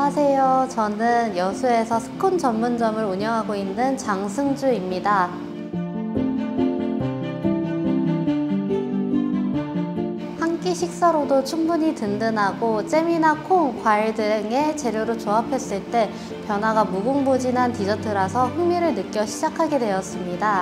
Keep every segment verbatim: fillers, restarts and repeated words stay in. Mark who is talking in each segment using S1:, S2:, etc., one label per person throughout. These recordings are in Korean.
S1: 안녕하세요. 저는 여수에서 스콘 전문점을 운영하고 있는 장승주입니다. 한 끼 식사로도 충분히 든든하고 잼이나 콩, 과일 등의 재료로 조합했을 때 변화가 무궁무진한 디저트라서 흥미를 느껴 시작하게 되었습니다.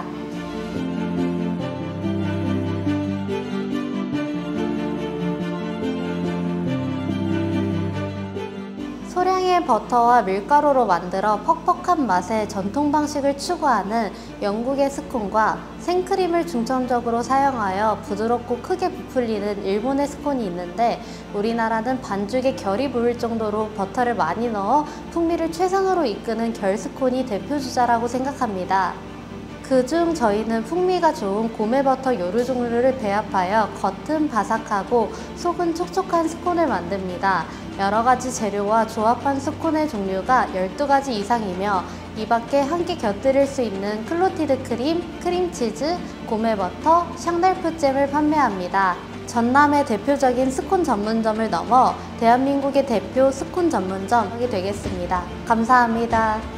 S1: 소량의 버터와 밀가루로 만들어 퍽퍽한 맛의 전통 방식을 추구하는 영국의 스콘과 생크림을 중점적으로 사용하여 부드럽고 크게 부풀리는 일본의 스콘이 있는데, 우리나라는 반죽에 결이 보일 정도로 버터를 많이 넣어 풍미를 최상으로 이끄는 결스콘이 대표주자라고 생각합니다. 그중 저희는 풍미가 좋은 고메버터 요리 종류를 배합하여 겉은 바삭하고 속은 촉촉한 스콘을 만듭니다. 여러가지 재료와 조합한 스콘의 종류가 열두 가지 이상이며 이 밖에 함께 곁들일 수 있는 클로티드 크림, 크림치즈, 고메버터, 샹달프잼을 판매합니다. 전남의 대표적인 스콘 전문점을 넘어 대한민국의 대표 스콘 전문점이 되겠습니다. 감사합니다.